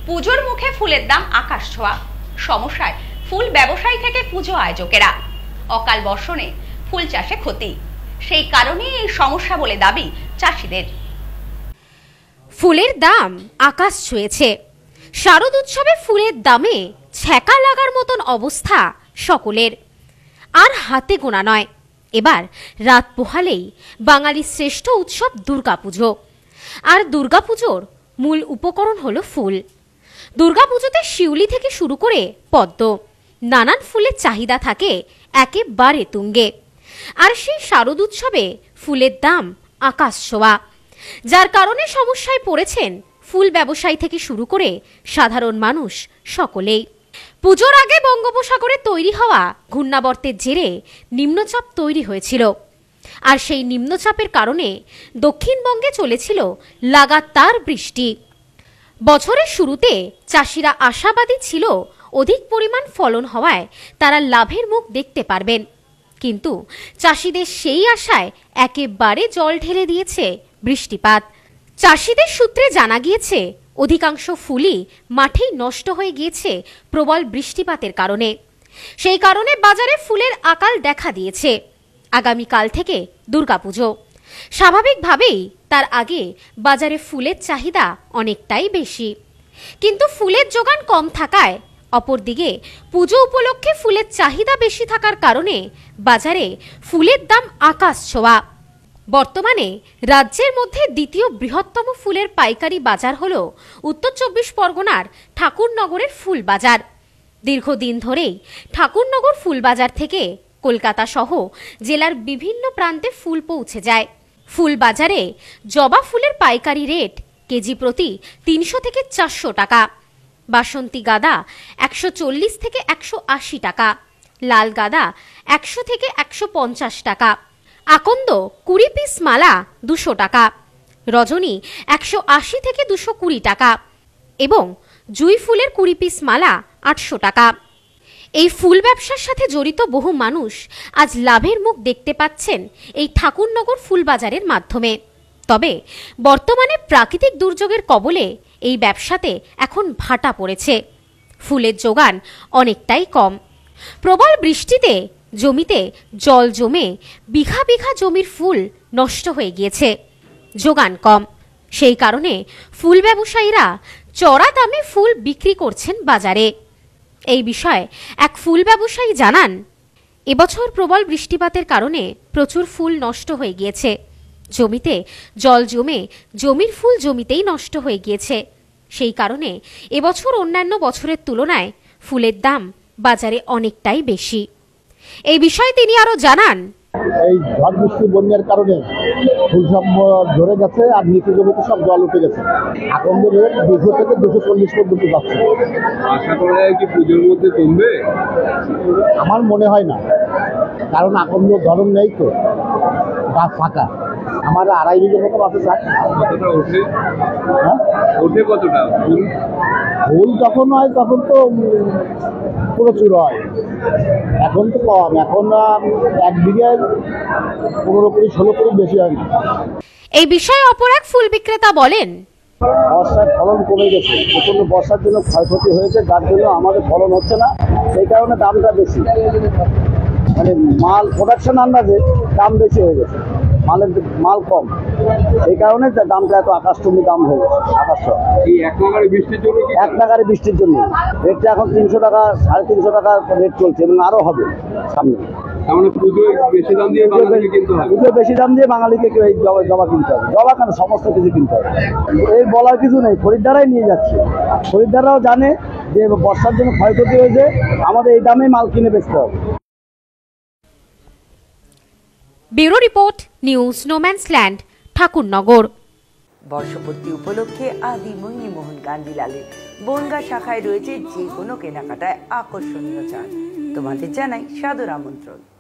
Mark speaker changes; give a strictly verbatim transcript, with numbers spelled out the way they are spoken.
Speaker 1: পুজোর মুখে ফুলের দাম আকাশ ছোঁয়া। সমস্যায় ফুল ব্যবসায়ী থেকে পুজো আয়োজকেরা। অকাল বর্ষণে ফুল চাষে ক্ষতি, সেই কারণেই এই সমস্যা বলে দাবি চাষিদের।
Speaker 2: ফুলের দাম আকাশ ছুঁয়েছে। শারদ উৎসবে ফুলের দামে ছ্যাঁকা লাগার মতন অবস্থা সকলের। আর হাতে গোনা নয়, এবার রাত পোহালেই বাঙালির শ্রেষ্ঠ উৎসব দুর্গাপুজো। আর দুর্গাপুজোর মূল উপকরণ হলো ফুল। দুর্গাপুজোতে শিউলি থেকে শুরু করে পদ্ম, নানান ফুলের চাহিদা থাকে একেবারে তুঙ্গে। আর সেই শারদ উৎসবে ফুলের দাম আকাশ ছোঁয়া, যার কারণে সমস্যায় পড়েছেন ফুল ব্যবসায়ী থেকে শুরু করে সাধারণ মানুষ সকলেই। পুজোর আগে বঙ্গোপসাগরে তৈরি হওয়া ঘূর্ণাবর্তের জেরে নিম্নচাপ তৈরি হয়েছিল। আর সেই নিম্নচাপের কারণে দক্ষিণবঙ্গে চলেছিল লাগাতার বৃষ্টি। বছরের শুরুতে চাষিরা আশাবাদী ছিল অধিক পরিমাণ ফলন হওয়ায় তারা লাভের মুখ দেখতে পারবেন, কিন্তু চাষিদের সেই আশায় একেবারে জল ঢেলে দিয়েছে বৃষ্টিপাত। চাষিদের সূত্রে জানা গিয়েছে অধিকাংশ ফুলই মাঠেই নষ্ট হয়ে গিয়েছে প্রবল বৃষ্টিপাতের কারণে। সেই কারণে বাজারে ফুলের আকাল দেখা দিয়েছে। আগামীকাল থেকে দুর্গাপুজো, স্বাভাবিকভাবেই তার আগে বাজারে ফুলের চাহিদা অনেকটাই বেশি, কিন্তু ফুলের যোগান কম থাকায়, অপরদিকে পুজো উপলক্ষে ফুলের চাহিদা বেশি থাকার কারণে বাজারে ফুলের দাম আকাশ ছোঁয়া। বর্তমানে রাজ্যের মধ্যে দ্বিতীয় বৃহত্তম ফুলের পাইকারি বাজার হল উত্তর চব্বিশ পরগনার ঠাকুরনগরের ফুল বাজার। দীর্ঘদিন ধরেই ঠাকুরনগর ফুল বাজার থেকে কলকাতা সহ জেলার বিভিন্ন প্রান্তে ফুল পৌঁছে যায়। ফুল বাজারে জবা ফুলের পাইকারি রেট কেজি প্রতি তিনশো থেকে চারশো টাকা, বাসন্তী গাঁদা একশো চল্লিশ থেকে একশো আশি টাকা, লাল গাঁদা একশো থেকে একশো পঞ্চাশ টাকা, আকন্দ কুড়ি পিস মালা দুশো টাকা, রজনী একশো আশি থেকে দুশো কুড়ি টাকা এবং জুঁই ফুলের কুড়ি পিস মালা আটশো টাকা। এই ফুল ব্যবসার সাথে জড়িত বহু মানুষ আজ লাভের মুখ দেখতে পাচ্ছেন এই ঠাকুরনগর ফুল বাজারের মাধ্যমে। তবে বর্তমানে প্রাকৃতিক দুর্যোগের কবলে এই ব্যবসাতে এখন ভাটা পড়েছে। ফুলের যোগান অনেকটাই কম। প্রবল বৃষ্টিতে জমিতে জল জমে বিঘা বিঘা জমির ফুল নষ্ট হয়ে গিয়েছে, যোগান কম। সেই কারণে ফুল ব্যবসায়ীরা চড়া দামে ফুল বিক্রি করছেন বাজারে। এই বিষয়ে এক ফুল ব্যবসায়ী জানান, এবছর প্রবল বৃষ্টিপাতের কারণে প্রচুর ফুল নষ্ট হয়ে গিয়েছে। জমিতে জল জমে জমির ফুল জমিতেই নষ্ট হয়ে গিয়েছে। সেই কারণে এবছর অন্যান্য বছরের তুলনায় ফুলের দাম বাজারে অনেকটাই বেশি। এই বিষয়ে তিনি আরো জানান,
Speaker 3: এই ঝড় বৃষ্টি বন্যার কারণে ফুল সব ধরে গেছে আর নিচু জমিতে সব জল উঠে গেছে। আকন্দ রেট দুশো থেকে দুশো চল্লিশ পর্যন্ত যাচ্ছে।
Speaker 4: আশা করা যায় কি পুজোর মধ্যে কমবে?
Speaker 3: আমার মনে হয় না, কারণ আকন্দ ধরন নেই তো, গাছ ফাঁকা। আমার আড়াই বিঘের মতো আছে।
Speaker 4: কতটা ওঠে?
Speaker 3: হ্যাঁ
Speaker 4: ওঠে কতটা ফুল?
Speaker 3: ফুল যখন হয় তখন তো প্রচুর হয়, এখন তো কম। এখন এক বিঘায় পনেরো কুড়ি ষোলো কুড়ি বেশি হয় না।
Speaker 2: এই বিষয়ে অপর এক ফুল বিক্রেতা বলেন,
Speaker 3: বর্ষার ফলন কমে গেছে, প্রচন্ড বর্ষার জন্য ক্ষয়ক্ষতি হয়েছে, যার জন্য আমাদের ফলন হচ্ছে না। সেই কারণে দামটা বেশি, মানে মাল প্রোডাকশন আন্দাজে দাম বেশি হয়ে গেছে, মালের মাল কম। এই কারণে দামটা এত আকাশচুম্বী দাম হয়ে গেছে। আকাশ
Speaker 4: এই এক নাগারে বৃষ্টির জন্য
Speaker 3: এক নাগারে বৃষ্টির জন্য রেটটা এখন তিনশো টাকা সাড়ে তিনশো টাকা রেট চলছে এবং আরো হবে সামনে।
Speaker 4: পুজোয় বেশি দাম দিয়ে বাঙালিকে কিনতে হবে।
Speaker 3: পুজোয় বেশি দাম দিয়ে বাঙালিকে এই জবা কিনতে হবে। জবা কেন, সমস্ত কিছু কিনতে হবে। এই বলার কিছু নেই, খরিদ্দারাই নিয়ে যাচ্ছে। খরিদ্দাররাও জানে যে বর্ষার জন্য ক্ষয়ক্ষতি হয়েছে, আমাদের এই দামে মাল কিনে বেচতে হবে।
Speaker 2: Bureau report, news no man's land, Thakurnagar.
Speaker 5: বর্ষপূর্তি উপলক্ষে আদি মোহিনী মোহন গান্ধীলালের বনগা শাখায় রয়েছে যে কোনো কেনাকাটায় আকর্ষণীয় ছাড়। তোমাদের জানাই সাদর আমন্ত্রণ।